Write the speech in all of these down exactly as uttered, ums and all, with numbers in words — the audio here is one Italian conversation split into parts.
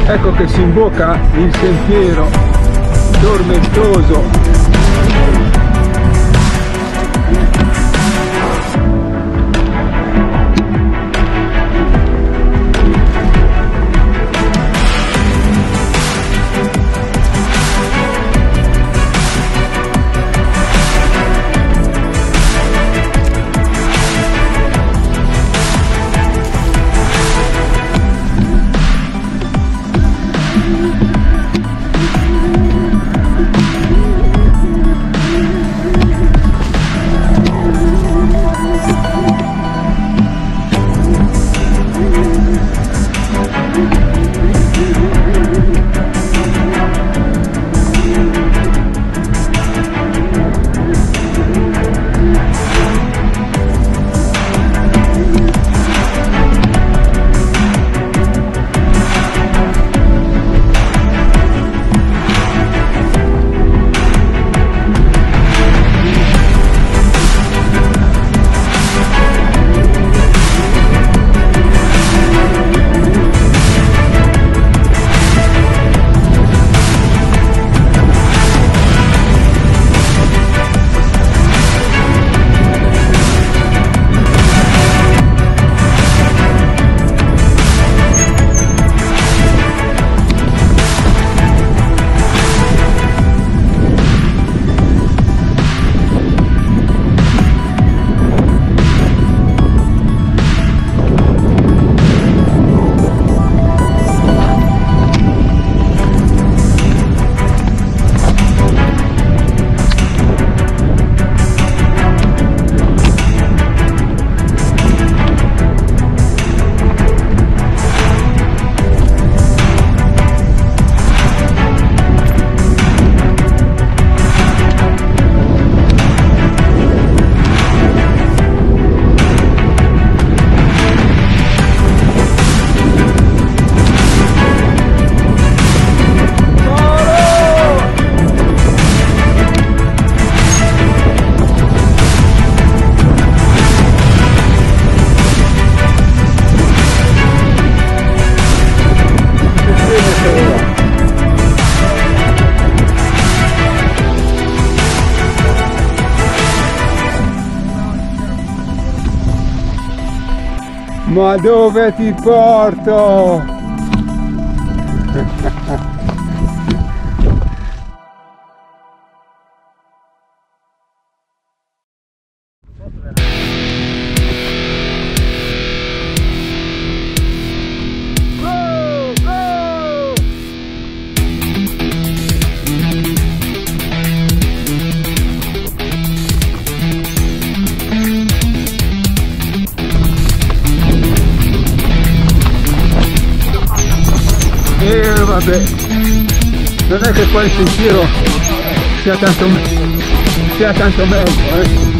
Ecco che si imbocca il sentiero tormentoso. Ma dove ti porto? E vabbè, non è che poi il sentiero sia tanto, sia tanto meglio, eh.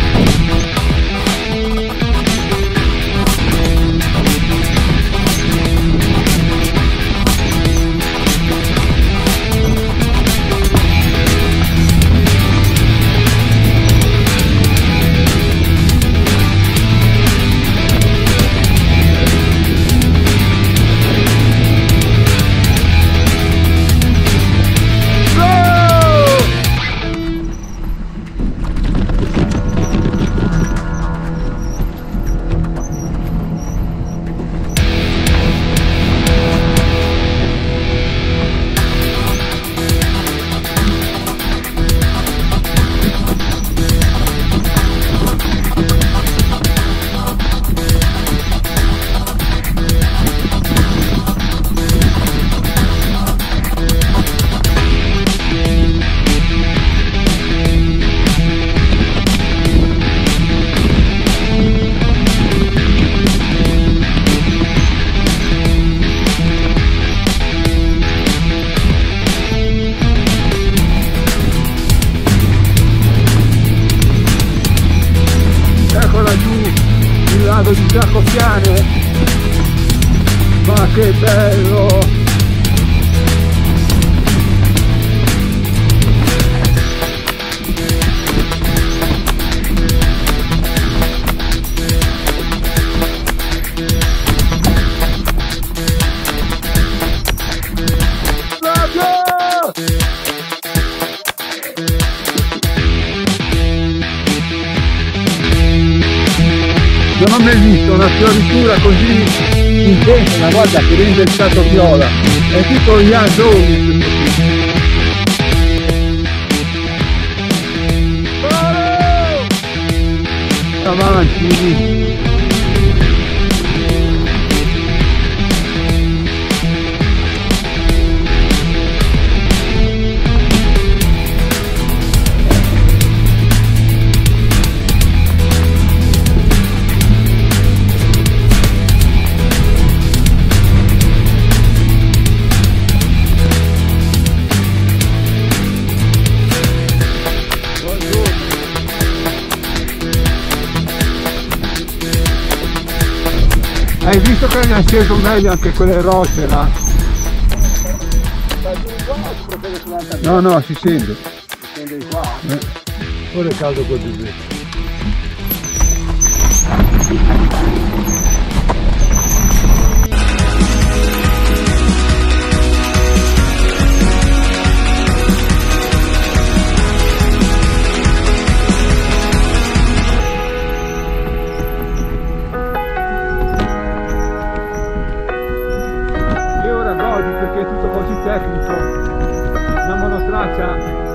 lago di Giacoppiane, ma che bello! ho mai visto una fioritura così intensa una volta che rende il stato viola. È tutto gli azzurri. Avanti. Hai visto che ne ha sceso meglio anche quelle rocce là? No, no, si sente. Si sente di qua? Eh. Ora è caldo così. Perché è tutto così tecnico, una monotraccia